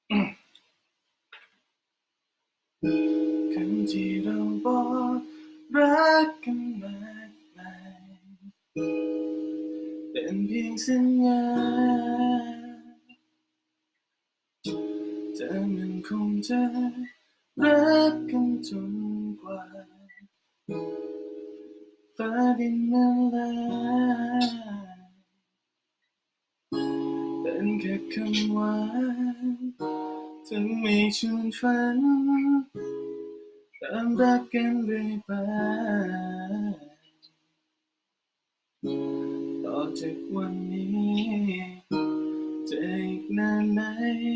คำที่เราบอกรักกันมากมายเป็นเพียงสัญญาเธอมันคงจะรักกันจนกว่าฟ้าดินนั้นลายเป็นแค่คำหวานถึงไม่ชวนฝันตามรักกันเรื่อยไปต่อจากวันนี้จะอีกนานไหม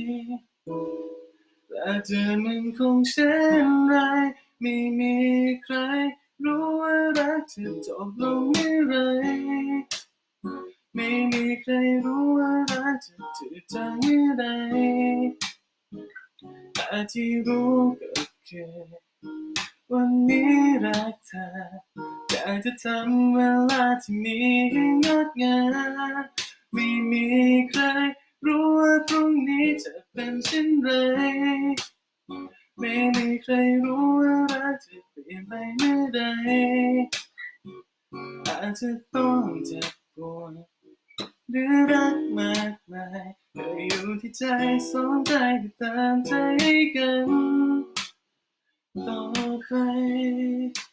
และเธอมันคงเช่นไรไม่มีใครรู้ว่ารักจะจบลงเมื่อไรไม่มีใครรู้ว่ารักจะจืดจางเมื่อใดแต่ที่รู้ก็คือวันนี้รักเธออยากจะทำเวลาที่มีให้งดงามไม่มีใครรู้ว่าพรุ่งนี้จะเป็นเช่นไรไม่มีใครรู้ว่ารักจะเปลี่ยนไปเมื่อใดอาจจะต้องเจ็บปวดหรือรักมากมายก็อยู่ที่ใจสองใจที่ตามใจกันต่อไป